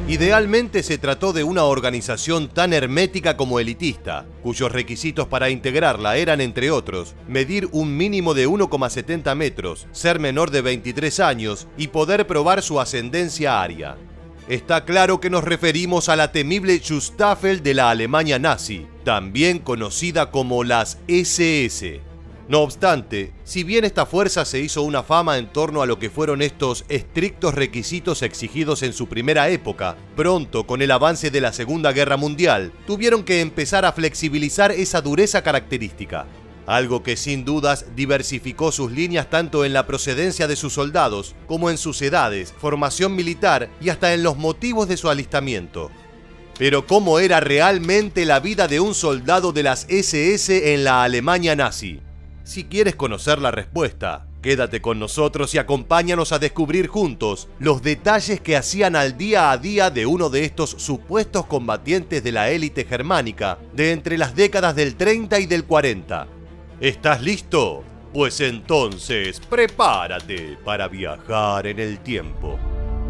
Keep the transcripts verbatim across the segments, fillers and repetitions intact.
Idealmente se trató de una organización tan hermética como elitista, cuyos requisitos para integrarla eran, entre otros, medir un mínimo de uno coma setenta metros, ser menor de veintitrés años y poder probar su ascendencia aria. Está claro que nos referimos a la temible Schutzstaffel de la Alemania nazi, también conocida como las ese ese. No obstante, si bien esta fuerza se hizo una fama en torno a lo que fueron estos estrictos requisitos exigidos en su primera época, pronto, con el avance de la Segunda Guerra Mundial, tuvieron que empezar a flexibilizar esa dureza característica. Algo que sin dudas diversificó sus líneas tanto en la procedencia de sus soldados, como en sus edades, formación militar y hasta en los motivos de su alistamiento. Pero ¿cómo era realmente la vida de un soldado de las ese ese en la Alemania nazi? Si quieres conocer la respuesta, quédate con nosotros y acompáñanos a descubrir juntos los detalles que hacían al día a día de uno de estos supuestos combatientes de la élite germánica de entre las décadas del treinta y del cuarenta. ¿Estás listo? Pues entonces prepárate para viajar en el tiempo.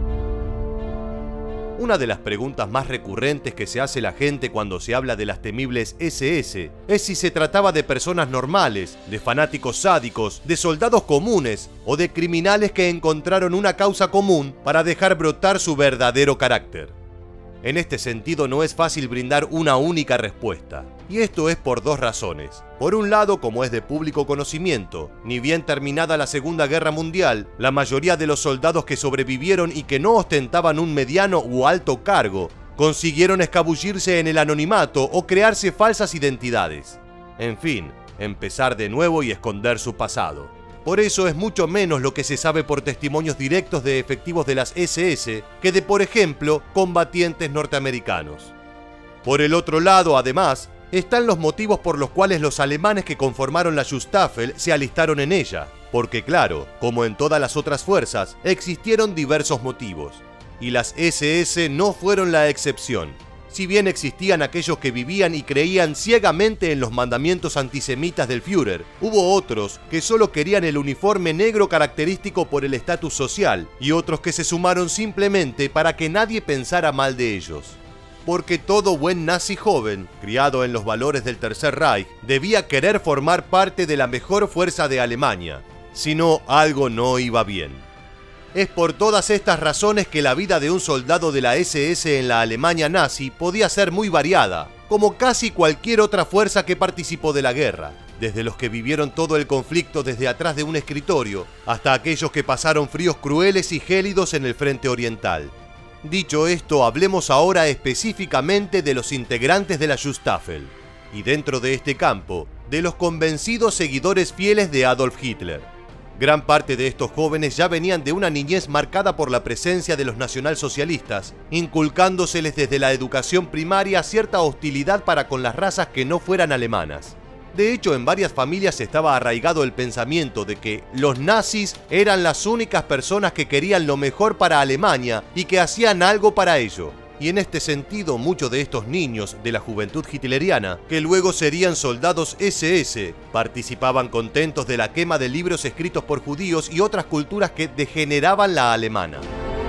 Una de las preguntas más recurrentes que se hace la gente cuando se habla de las temibles ese ese es si se trataba de personas normales, de fanáticos sádicos, de soldados comunes o de criminales que encontraron una causa común para dejar brotar su verdadero carácter. En este sentido no es fácil brindar una única respuesta, y esto es por dos razones. Por un lado, como es de público conocimiento, ni bien terminada la Segunda Guerra Mundial, la mayoría de los soldados que sobrevivieron y que no ostentaban un mediano u alto cargo, consiguieron escabullirse en el anonimato o crearse falsas identidades. En fin, empezar de nuevo y esconder su pasado. Por eso es mucho menos lo que se sabe por testimonios directos de efectivos de las ese ese que de, por ejemplo, combatientes norteamericanos. Por el otro lado, además, están los motivos por los cuales los alemanes que conformaron la Schutzstaffel se alistaron en ella, porque claro, como en todas las otras fuerzas, existieron diversos motivos, y las ese ese no fueron la excepción. Si bien existían aquellos que vivían y creían ciegamente en los mandamientos antisemitas del Führer, hubo otros que solo querían el uniforme negro característico por el estatus social, y otros que se sumaron simplemente para que nadie pensara mal de ellos. Porque todo buen nazi joven, criado en los valores del Tercer Reich, debía querer formar parte de la mejor fuerza de Alemania, si no, algo no iba bien. Es por todas estas razones que la vida de un soldado de la ese ese en la Alemania nazi podía ser muy variada, como casi cualquier otra fuerza que participó de la guerra, desde los que vivieron todo el conflicto desde atrás de un escritorio, hasta aquellos que pasaron fríos crueles y gélidos en el frente oriental. Dicho esto, hablemos ahora específicamente de los integrantes de la Schutzstaffel, y dentro de este campo, de los convencidos seguidores fieles de Adolf Hitler. Gran parte de estos jóvenes ya venían de una niñez marcada por la presencia de los nacionalsocialistas, inculcándoseles desde la educación primaria cierta hostilidad para con las razas que no fueran alemanas. De hecho, en varias familias estaba arraigado el pensamiento de que los nazis eran las únicas personas que querían lo mejor para Alemania y que hacían algo para ello. Y en este sentido, muchos de estos niños de la juventud hitleriana, que luego serían soldados ese ese, participaban contentos de la quema de libros escritos por judíos y otras culturas que degeneraban la alemana.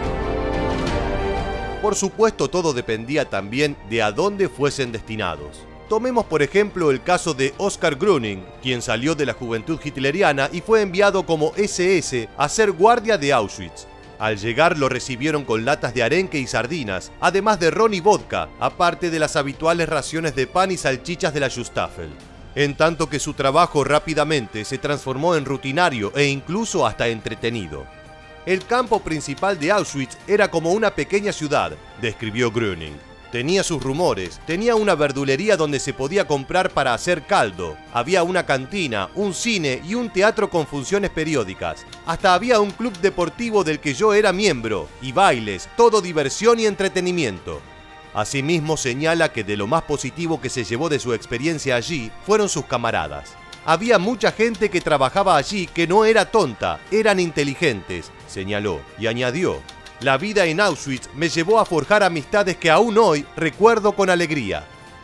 Por supuesto, todo dependía también de a dónde fuesen destinados. Tomemos por ejemplo el caso de Oskar Gröning, quien salió de la juventud hitleriana y fue enviado como ese ese a ser guardia de Auschwitz. Al llegar lo recibieron con latas de arenque y sardinas, además de ron y vodka, aparte de las habituales raciones de pan y salchichas de la Schutzstaffel. En tanto que su trabajo rápidamente se transformó en rutinario e incluso hasta entretenido. El campo principal de Auschwitz era como una pequeña ciudad, describió Gröning. Tenía sus rumores, tenía una verdulería donde se podía comprar para hacer caldo, había una cantina, un cine y un teatro con funciones periódicas. Hasta había un club deportivo del que yo era miembro, y bailes, todo diversión y entretenimiento. Asimismo señala que de lo más positivo que se llevó de su experiencia allí fueron sus camaradas. Había mucha gente que trabajaba allí que no era tonta, eran inteligentes, señaló, y añadió: la vida en Auschwitz me llevó a forjar amistades que aún hoy recuerdo con alegría.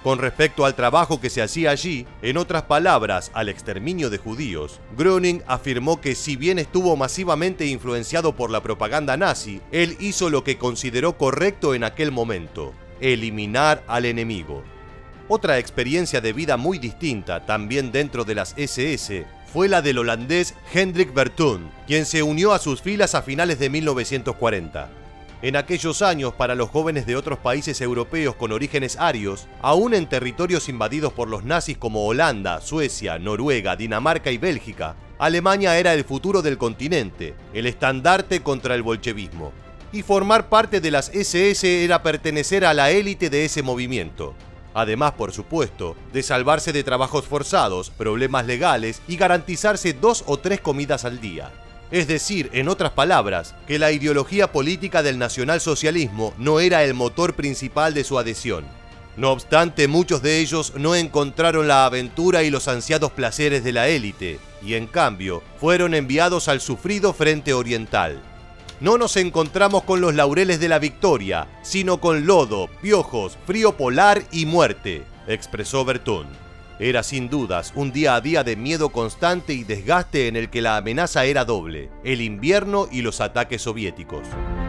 Con respecto al trabajo que se hacía allí, en otras palabras, al exterminio de judíos, Gröning afirmó que si bien estuvo masivamente influenciado por la propaganda nazi, él hizo lo que consideró correcto en aquel momento: eliminar al enemigo. Otra experiencia de vida muy distinta, también dentro de las ese ese, fue la del holandés Hendrik Vertoon, quien se unió a sus filas a finales de mil novecientos cuarenta. En aquellos años, para los jóvenes de otros países europeos con orígenes arios, aún en territorios invadidos por los nazis como Holanda, Suecia, Noruega, Dinamarca y Bélgica, Alemania era el futuro del continente, el estandarte contra el bolchevismo. Y formar parte de las ese ese era pertenecer a la élite de ese movimiento. Además, por supuesto, de salvarse de trabajos forzados, problemas legales y garantizarse dos o tres comidas al día. Es decir, en otras palabras, que la ideología política del nacionalsocialismo no era el motor principal de su adhesión. No obstante, muchos de ellos no encontraron la aventura y los ansiados placeres de la élite, y en cambio, fueron enviados al sufrido frente oriental. No nos encontramos con los laureles de la victoria, sino con lodo, piojos, frío polar y muerte, expresó Vertoon. Era sin dudas un día a día de miedo constante y desgaste en el que la amenaza era doble: el invierno y los ataques soviéticos.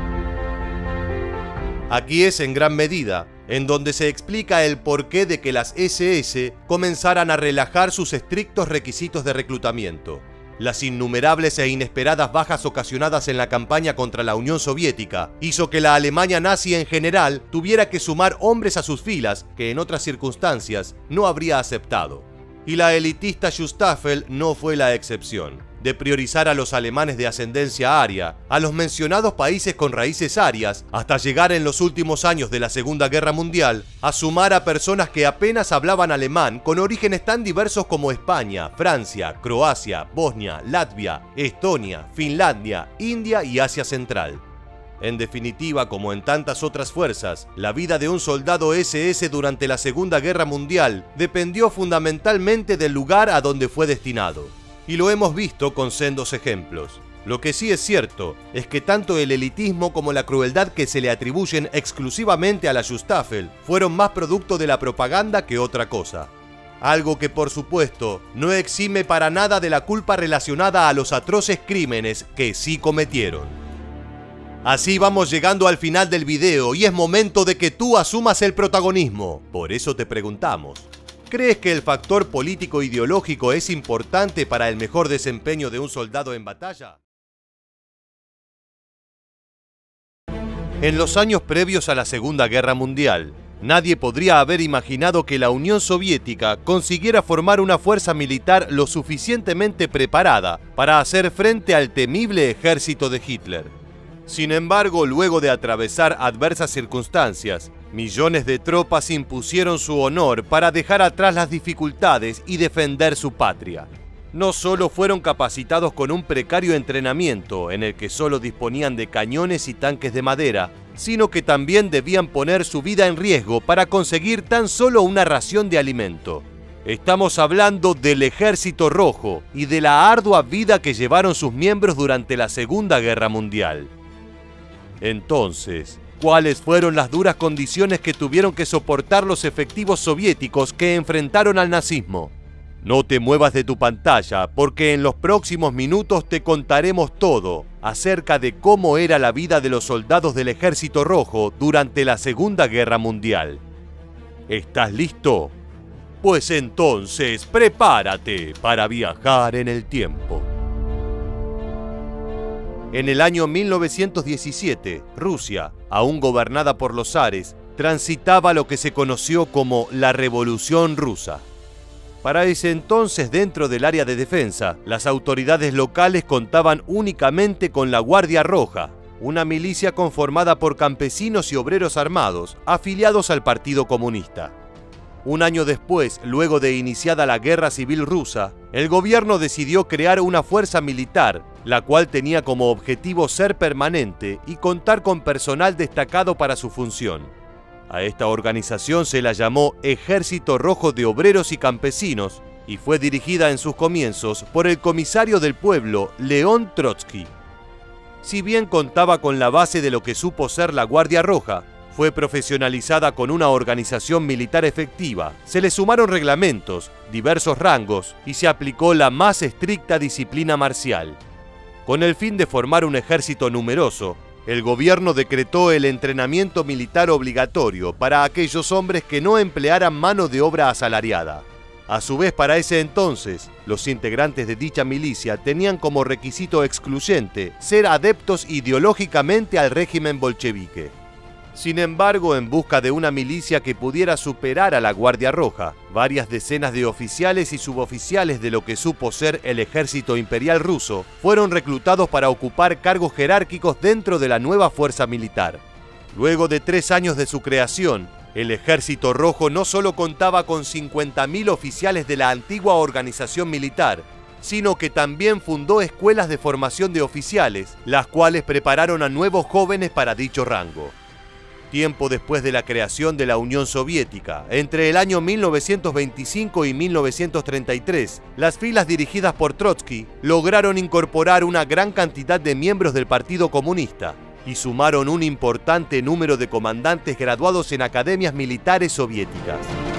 Aquí es en gran medida en donde se explica el porqué de que las ese ese comenzaran a relajar sus estrictos requisitos de reclutamiento. Las innumerables e inesperadas bajas ocasionadas en la campaña contra la Unión Soviética hizo que la Alemania nazi en general tuviera que sumar hombres a sus filas que en otras circunstancias no habría aceptado. Y la elitista Schustaffel no fue la excepción. De priorizar a los alemanes de ascendencia aria, a los mencionados países con raíces arias, hasta llegar en los últimos años de la Segunda Guerra Mundial a sumar a personas que apenas hablaban alemán con orígenes tan diversos como España, Francia, Croacia, Bosnia, Latvia, Estonia, Finlandia, India y Asia Central. En definitiva, como en tantas otras fuerzas, la vida de un soldado ese ese durante la Segunda Guerra Mundial dependió fundamentalmente del lugar a donde fue destinado. Y lo hemos visto con sendos ejemplos. Lo que sí es cierto es que tanto el elitismo como la crueldad que se le atribuyen exclusivamente a la Schustaffel fueron más producto de la propaganda que otra cosa. Algo que, por supuesto, no exime para nada de la culpa relacionada a los atroces crímenes que sí cometieron. Así vamos llegando al final del video y es momento de que tú asumas el protagonismo. Por eso te preguntamos: ¿crees que el factor político ideológico es importante para el mejor desempeño de un soldado en batalla? En los años previos a la Segunda Guerra Mundial, nadie podría haber imaginado que la Unión Soviética consiguiera formar una fuerza militar lo suficientemente preparada para hacer frente al temible ejército de Hitler. Sin embargo, luego de atravesar adversas circunstancias, millones de tropas impusieron su honor para dejar atrás las dificultades y defender su patria. No solo fueron capacitados con un precario entrenamiento en el que solo disponían de cañones y tanques de madera, sino que también debían poner su vida en riesgo para conseguir tan solo una ración de alimento. Estamos hablando del Ejército Rojo y de la ardua vida que llevaron sus miembros durante la Segunda Guerra Mundial. Entonces, ¿cuáles fueron las duras condiciones que tuvieron que soportar los efectivos soviéticos que enfrentaron al nazismo? No te muevas de tu pantalla, porque en los próximos minutos te contaremos todo acerca de cómo era la vida de los soldados del Ejército Rojo durante la Segunda Guerra Mundial. ¿Estás listo? Pues entonces prepárate para viajar en el tiempo. En el año mil novecientos diecisiete, Rusia, aún gobernada por los zares, transitaba lo que se conoció como la Revolución Rusa. Para ese entonces, dentro del área de defensa, las autoridades locales contaban únicamente con la Guardia Roja, una milicia conformada por campesinos y obreros armados, afiliados al Partido Comunista. Un año después, luego de iniciada la Guerra Civil Rusa, el gobierno decidió crear una fuerza militar, la cual tenía como objetivo ser permanente y contar con personal destacado para su función. A esta organización se la llamó Ejército Rojo de Obreros y Campesinos y fue dirigida en sus comienzos por el comisario del pueblo, León Trotsky. Si bien contaba con la base de lo que supo ser la Guardia Roja, fue profesionalizada con una organización militar efectiva, se le sumaron reglamentos, diversos rangos y se aplicó la más estricta disciplina marcial. Con el fin de formar un ejército numeroso, el gobierno decretó el entrenamiento militar obligatorio para aquellos hombres que no emplearan mano de obra asalariada. A su vez, para ese entonces, los integrantes de dicha milicia tenían como requisito excluyente ser adeptos ideológicamente al régimen bolchevique. Sin embargo, en busca de una milicia que pudiera superar a la Guardia Roja, varias decenas de oficiales y suboficiales de lo que supo ser el ejército imperial ruso fueron reclutados para ocupar cargos jerárquicos dentro de la nueva fuerza militar. Luego de tres años de su creación, el Ejército Rojo no solo contaba con cincuenta mil oficiales de la antigua organización militar, sino que también fundó escuelas de formación de oficiales, las cuales prepararon a nuevos jóvenes para dicho rango. Tiempo después de la creación de la Unión Soviética, entre el año mil novecientos veinticinco y mil novecientos treinta y tres, las filas dirigidas por Trotsky lograron incorporar una gran cantidad de miembros del Partido Comunista y sumaron un importante número de comandantes graduados en academias militares soviéticas.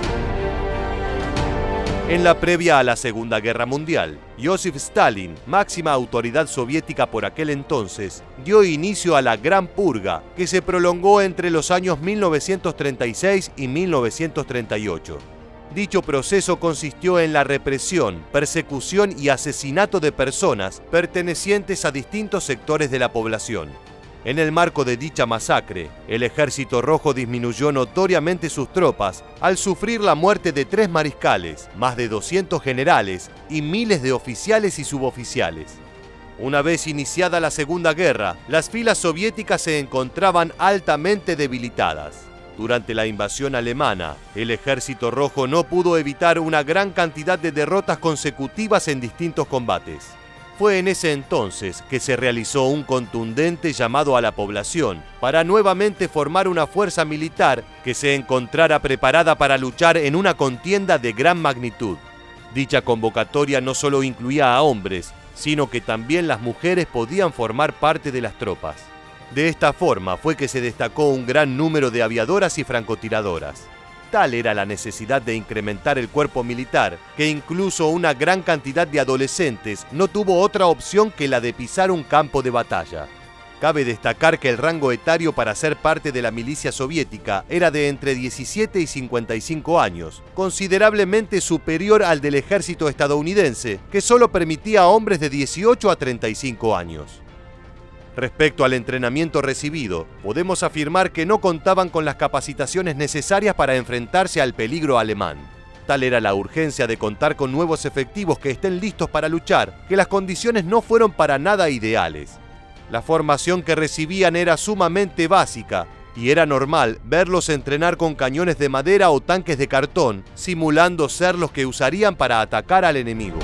En la previa a la Segunda Guerra Mundial, Joseph Stalin, máxima autoridad soviética por aquel entonces, dio inicio a la Gran Purga, que se prolongó entre los años mil novecientos treinta y seis y mil novecientos treinta y ocho. Dicho proceso consistió en la represión, persecución y asesinato de personas pertenecientes a distintos sectores de la población. En el marco de dicha masacre, el Ejército Rojo disminuyó notoriamente sus tropas al sufrir la muerte de tres mariscales, más de doscientos generales y miles de oficiales y suboficiales. Una vez iniciada la Segunda Guerra, las filas soviéticas se encontraban altamente debilitadas. Durante la invasión alemana, el Ejército Rojo no pudo evitar una gran cantidad de derrotas consecutivas en distintos combates. Fue en ese entonces que se realizó un contundente llamado a la población para nuevamente formar una fuerza militar que se encontrara preparada para luchar en una contienda de gran magnitud. Dicha convocatoria no solo incluía a hombres, sino que también las mujeres podían formar parte de las tropas. De esta forma fue que se destacó un gran número de aviadoras y francotiradoras. Tal era la necesidad de incrementar el cuerpo militar, que incluso una gran cantidad de adolescentes no tuvo otra opción que la de pisar un campo de batalla. Cabe destacar que el rango etario para ser parte de la milicia soviética era de entre diecisiete y cincuenta y cinco años, considerablemente superior al del ejército estadounidense, que solo permitía a hombres de dieciocho a treinta y cinco años. Respecto al entrenamiento recibido, podemos afirmar que no contaban con las capacitaciones necesarias para enfrentarse al peligro alemán. Tal era la urgencia de contar con nuevos efectivos que estén listos para luchar, que las condiciones no fueron para nada ideales. La formación que recibían era sumamente básica, y era normal verlos entrenar con cañones de madera o tanques de cartón, simulando ser los que usarían para atacar al enemigo.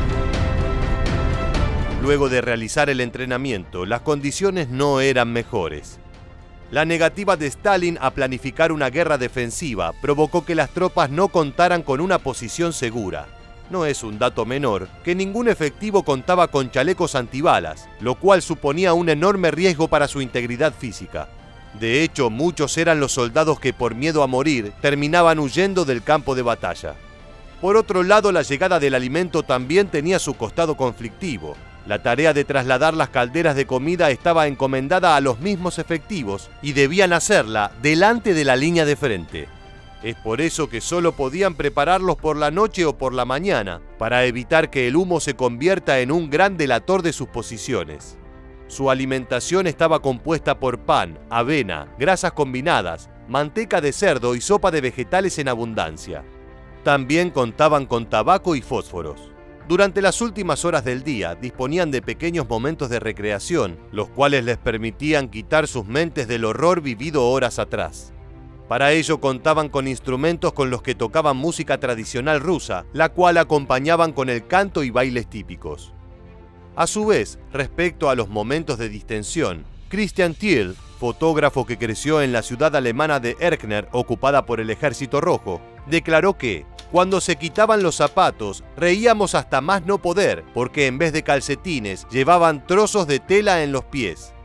Luego de realizar el entrenamiento, las condiciones no eran mejores. La negativa de Stalin a planificar una guerra defensiva provocó que las tropas no contaran con una posición segura. No es un dato menor que ningún efectivo contaba con chalecos antibalas, lo cual suponía un enorme riesgo para su integridad física. De hecho, muchos eran los soldados que por miedo a morir terminaban huyendo del campo de batalla. Por otro lado, la llegada del alimento también tenía su costado conflictivo. La tarea de trasladar las calderas de comida estaba encomendada a los mismos efectivos y debían hacerla delante de la línea de frente. Es por eso que solo podían prepararlos por la noche o por la mañana, para evitar que el humo se convierta en un gran delator de sus posiciones. Su alimentación estaba compuesta por pan, avena, grasas combinadas, manteca de cerdo y sopa de vegetales en abundancia. También contaban con tabaco y fósforos. Durante las últimas horas del día disponían de pequeños momentos de recreación, los cuales les permitían quitar sus mentes del horror vivido horas atrás. Para ello contaban con instrumentos con los que tocaban música tradicional rusa, la cual acompañaban con el canto y bailes típicos. A su vez, respecto a los momentos de distensión, Christian Thiel, fotógrafo que creció en la ciudad alemana de Erkner, ocupada por el Ejército Rojo, declaró que cuando se quitaban los zapatos, reíamos hasta más no poder, porque en vez de calcetines, llevaban trozos de tela en los pies.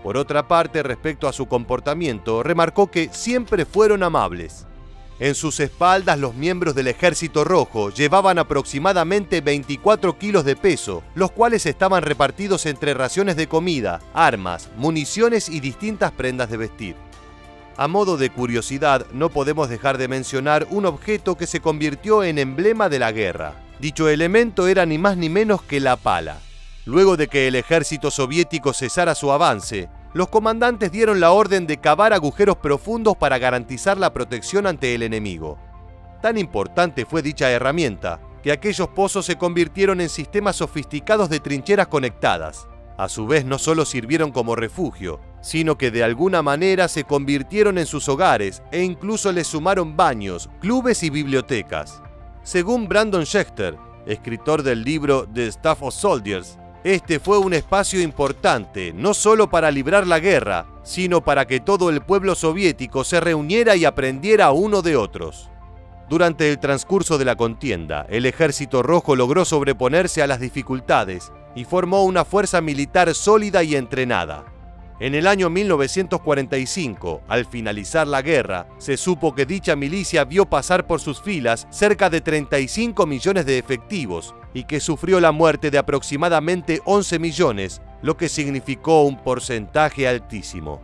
Por otra parte, respecto a su comportamiento, remarcó que siempre fueron amables. En sus espaldas, los miembros del Ejército Rojo llevaban aproximadamente veinticuatro kilos de peso, los cuales estaban repartidos entre raciones de comida, armas, municiones y distintas prendas de vestir. A modo de curiosidad, no podemos dejar de mencionar un objeto que se convirtió en emblema de la guerra. Dicho elemento era ni más ni menos que la pala. Luego de que el ejército soviético cesara su avance, los comandantes dieron la orden de cavar agujeros profundos para garantizar la protección ante el enemigo. Tan importante fue dicha herramienta, que aquellos pozos se convirtieron en sistemas sofisticados de trincheras conectadas. A su vez, no solo sirvieron como refugio, sino que de alguna manera se convirtieron en sus hogares e incluso les sumaron baños, clubes y bibliotecas. Según Brandon Schechter, escritor del libro The Staff of Soldiers, este fue un espacio importante, no solo para librar la guerra, sino para que todo el pueblo soviético se reuniera y aprendiera uno de otros. Durante el transcurso de la contienda, el Ejército Rojo logró sobreponerse a las dificultades y formó una fuerza militar sólida y entrenada. En el año mil novecientos cuarenta y cinco, al finalizar la guerra, se supo que dicha milicia vio pasar por sus filas cerca de treinta y cinco millones de efectivos y que sufrió la muerte de aproximadamente once millones, lo que significó un porcentaje altísimo.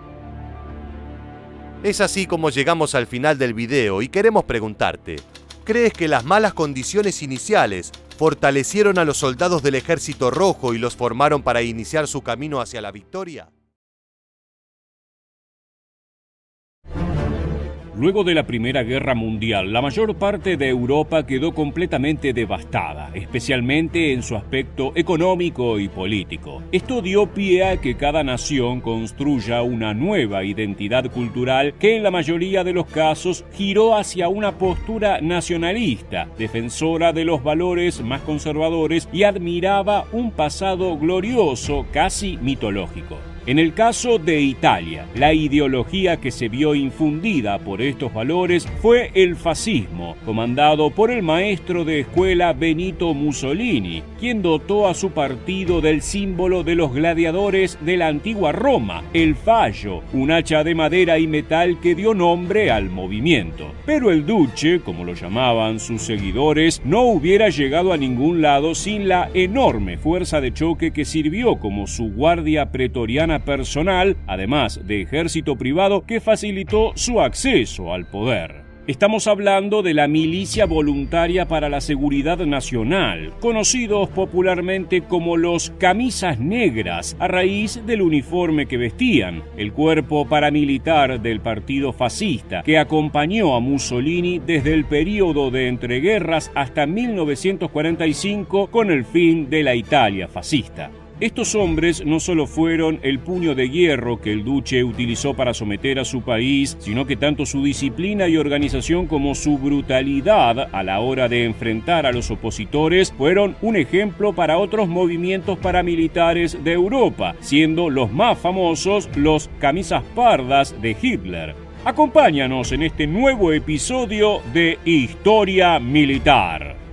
Es así como llegamos al final del video y queremos preguntarte, ¿crees que las malas condiciones iniciales fortalecieron a los soldados del Ejército Rojo y los formaron para iniciar su camino hacia la victoria? Luego de la Primera Guerra Mundial, la mayor parte de Europa quedó completamente devastada, especialmente en su aspecto económico y político. Esto dio pie a que cada nación construya una nueva identidad cultural que en la mayoría de los casos giró hacia una postura nacionalista, defensora de los valores más conservadores y admiraba un pasado glorioso, casi mitológico. En el caso de Italia, la ideología que se vio infundida por estos valores fue el fascismo, comandado por el maestro de escuela Benito Mussolini, quien dotó a su partido del símbolo de los gladiadores de la antigua Roma, el fallo, un hacha de madera y metal que dio nombre al movimiento. Pero el duce, como lo llamaban sus seguidores, no hubiera llegado a ningún lado sin la enorme fuerza de choque que sirvió como su guardia pretoriana personal, además de ejército privado que facilitó su acceso al poder. Estamos hablando de la Milicia Voluntaria para la Seguridad Nacional, conocidos popularmente como los Camisas Negras, a raíz del uniforme que vestían, el cuerpo paramilitar del partido fascista, que acompañó a Mussolini desde el período de entreguerras hasta mil novecientos cuarenta y cinco con el fin de la Italia fascista. Estos hombres no solo fueron el puño de hierro que el duce utilizó para someter a su país, sino que tanto su disciplina y organización como su brutalidad a la hora de enfrentar a los opositores fueron un ejemplo para otros movimientos paramilitares de Europa, siendo los más famosos los camisas pardas de Hitler. Acompáñanos en este nuevo episodio de Historia Militar.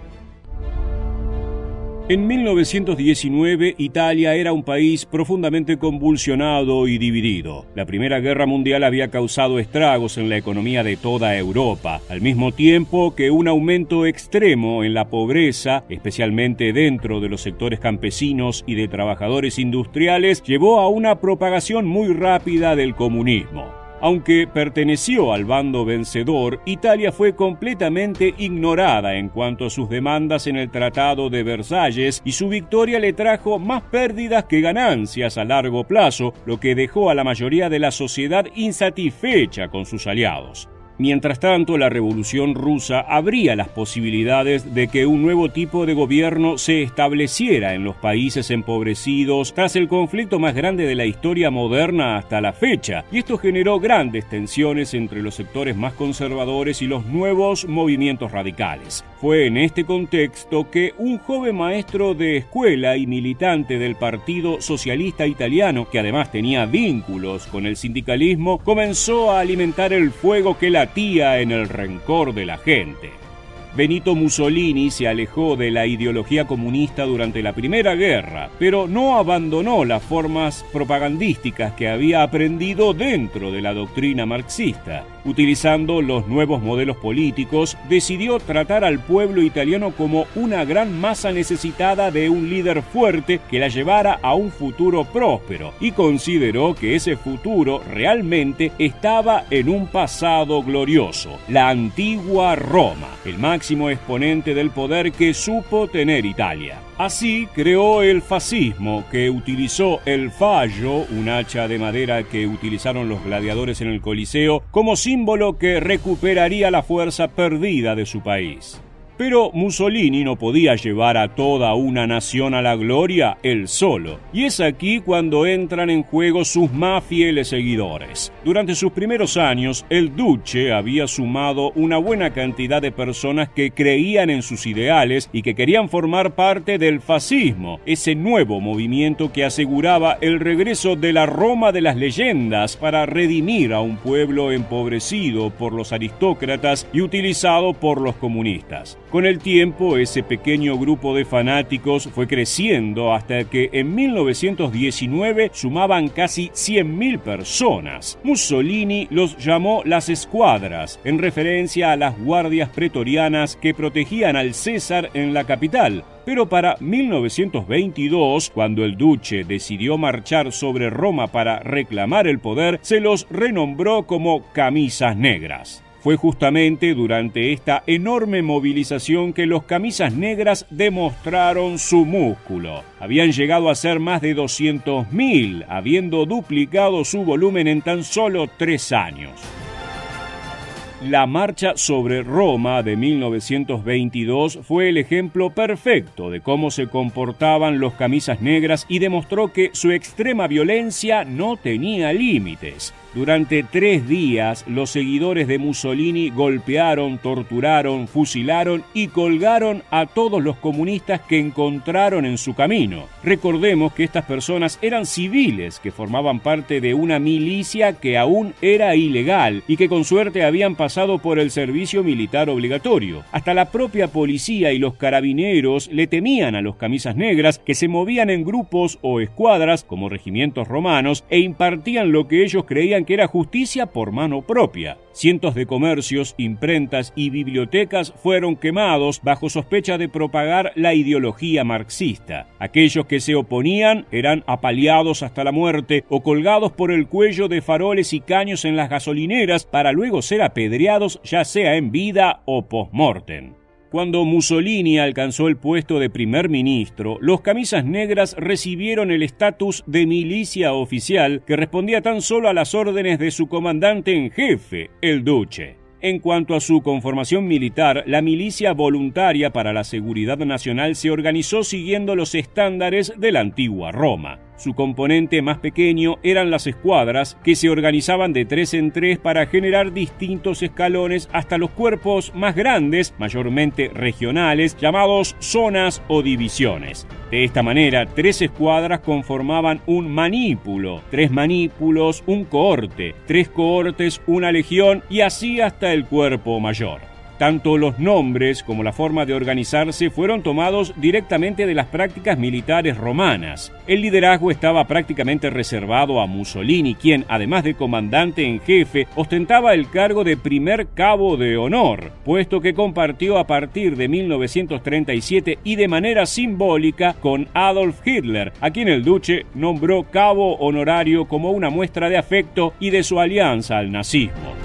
En mil novecientos diecinueve, Italia era un país profundamente convulsionado y dividido. La Primera Guerra Mundial había causado estragos en la economía de toda Europa, al mismo tiempo que un aumento extremo en la pobreza, especialmente dentro de los sectores campesinos y de trabajadores industriales, llevó a una propagación muy rápida del comunismo. Aunque perteneció al bando vencedor, Italia fue completamente ignorada en cuanto a sus demandas en el Tratado de Versalles y su victoria le trajo más pérdidas que ganancias a largo plazo, lo que dejó a la mayoría de la sociedad insatisfecha con sus aliados. Mientras tanto, la Revolución Rusa abría las posibilidades de que un nuevo tipo de gobierno se estableciera en los países empobrecidos tras el conflicto más grande de la historia moderna hasta la fecha, y esto generó grandes tensiones entre los sectores más conservadores y los nuevos movimientos radicales. Fue en este contexto que un joven maestro de escuela y militante del Partido Socialista Italiano, que además tenía vínculos con el sindicalismo, comenzó a alimentar el fuego que latía en el rencor de la gente. Benito Mussolini se alejó de la ideología comunista durante la Primera Guerra, pero no abandonó las formas propagandísticas que había aprendido dentro de la doctrina marxista. Utilizando los nuevos modelos políticos, decidió tratar al pueblo italiano como una gran masa necesitada de un líder fuerte que la llevara a un futuro próspero, y consideró que ese futuro realmente estaba en un pasado glorioso, la antigua Roma, el máximo exponente del poder que supo tener Italia. Así creó el fascismo, que utilizó el fallo, un hacha de madera que utilizaron los gladiadores en el Coliseo, como símbolo que recuperaría la fuerza perdida de su país. Pero Mussolini no podía llevar a toda una nación a la gloria él solo, y es aquí cuando entran en juego sus más fieles seguidores. Durante sus primeros años, el Duce había sumado una buena cantidad de personas que creían en sus ideales y que querían formar parte del fascismo, ese nuevo movimiento que aseguraba el regreso de la Roma de las leyendas para redimir a un pueblo empobrecido por los aristócratas y utilizado por los comunistas. Con el tiempo, ese pequeño grupo de fanáticos fue creciendo hasta que en mil novecientos diecinueve sumaban casi cien mil personas. Mussolini los llamó las escuadras, en referencia a las guardias pretorianas que protegían al César en la capital. Pero para mil novecientos veintidós, cuando el Duce decidió marchar sobre Roma para reclamar el poder, se los renombró como camisas negras. Fue justamente durante esta enorme movilización que los camisas negras demostraron su músculo. Habían llegado a ser más de doscientos mil, habiendo duplicado su volumen en tan solo tres años. La marcha sobre Roma de mil novecientos veintidós fue el ejemplo perfecto de cómo se comportaban los camisas negras y demostró que su extrema violencia no tenía límites. Durante tres días, los seguidores de Mussolini golpearon, torturaron, fusilaron y colgaron a todos los comunistas que encontraron en su camino. Recordemos que estas personas eran civiles que formaban parte de una milicia que aún era ilegal y que con suerte habían pasado por el servicio militar obligatorio. Hasta la propia policía y los carabineros le temían a los camisas negras, que se movían en grupos o escuadras como regimientos romanos e impartían lo que ellos creían que era justicia por mano propia. Cientos de comercios, imprentas y bibliotecas fueron quemados bajo sospecha de propagar la ideología marxista. Aquellos que se oponían eran apaleados hasta la muerte o colgados por el cuello de faroles y caños en las gasolineras para luego ser apedreados, ya sea en vida o post-mortem. Cuando Mussolini alcanzó el puesto de primer ministro, los camisas negras recibieron el estatus de milicia oficial que respondía tan solo a las órdenes de su comandante en jefe, el Duce. En cuanto a su conformación militar, la milicia voluntaria para la seguridad nacional se organizó siguiendo los estándares de la antigua Roma. Su componente más pequeño eran las escuadras, que se organizaban de tres en tres para generar distintos escalones hasta los cuerpos más grandes, mayormente regionales, llamados zonas o divisiones. De esta manera, tres escuadras conformaban un manípulo, tres manípulos, un cohorte, tres cohortes, una legión y así hasta el cuerpo mayor. Tanto los nombres como la forma de organizarse fueron tomados directamente de las prácticas militares romanas. El liderazgo estaba prácticamente reservado a Mussolini, quien, además de comandante en jefe, ostentaba el cargo de primer cabo de honor, puesto que compartió a partir de mil novecientos treinta y siete y de manera simbólica con Adolf Hitler, a quien el Duce nombró cabo honorario como una muestra de afecto y de su alianza al nazismo.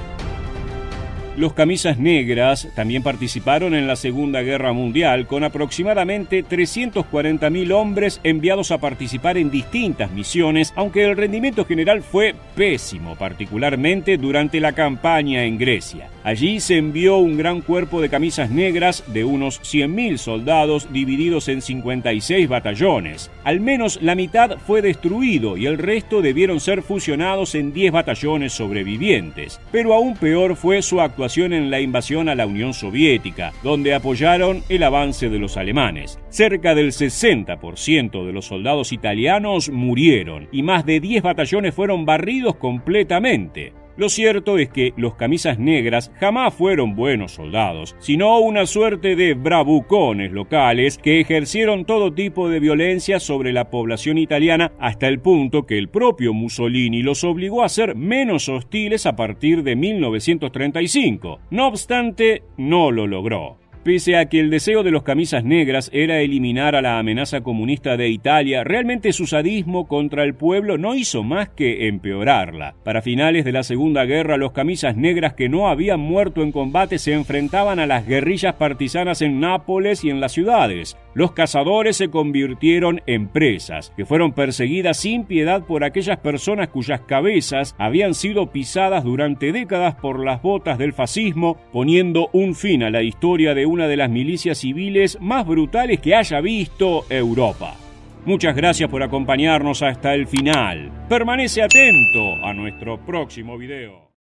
Los camisas negras también participaron en la Segunda Guerra Mundial, con aproximadamente trescientos cuarenta mil hombres enviados a participar en distintas misiones, aunque el rendimiento general fue pésimo, particularmente durante la campaña en Grecia. Allí se envió un gran cuerpo de camisas negras de unos cien mil soldados divididos en cincuenta y seis batallones. Al menos la mitad fue destruido y el resto debieron ser fusionados en diez batallones sobrevivientes. Pero aún peor fue su actuación en la invasión a la Unión Soviética, donde apoyaron el avance de los alemanes. Cerca del sesenta por ciento de los soldados italianos murieron y más de diez batallones fueron barridos completamente. Lo cierto es que los camisas negras jamás fueron buenos soldados, sino una suerte de bravucones locales que ejercieron todo tipo de violencia sobre la población italiana hasta el punto que el propio Mussolini los obligó a ser menos hostiles a partir de mil novecientos treinta y cinco. No obstante, no lo logró. Pese a que el deseo de los camisas negras era eliminar a la amenaza comunista de Italia, realmente su sadismo contra el pueblo no hizo más que empeorarla. Para finales de la Segunda Guerra, los camisas negras que no habían muerto en combate se enfrentaban a las guerrillas partisanas en Nápoles y en las ciudades. Los cazadores se convirtieron en presas, que fueron perseguidas sin piedad por aquellas personas cuyas cabezas habían sido pisadas durante décadas por las botas del fascismo, poniendo un fin a la historia de una de las milicias civiles más brutales que haya visto Europa. Muchas gracias por acompañarnos hasta el final. Permanece atento a nuestro próximo video.